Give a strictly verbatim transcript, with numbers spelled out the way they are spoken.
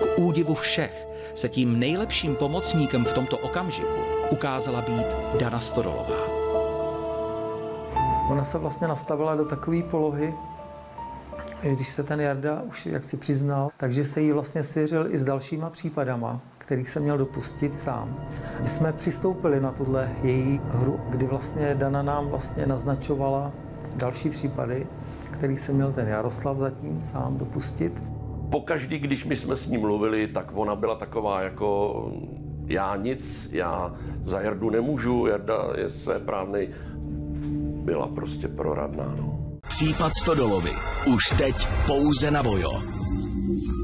K údivu všech se tím nejlepším pomocníkem v tomto okamžiku ukázala být Dana Stodolová. Ona se vlastně nastavila do takové polohy, když se ten Jarda už jaksi přiznal, takže se jí vlastně svěřil i s dalšíma případama, kterých se měl dopustit sám. My jsme přistoupili na tuhle její hru, kdy vlastně Dana nám vlastně naznačovala další případy, kterých se měl ten Jaroslav zatím sám dopustit. Pokaždý, když my jsme s ní mluvili, tak ona byla taková jako já nic, já za Jardu nemůžu, Jarda je svéprávnej. Byla prostě proradná, no. Případ Stodolovy. Už teď pouze na Vojo.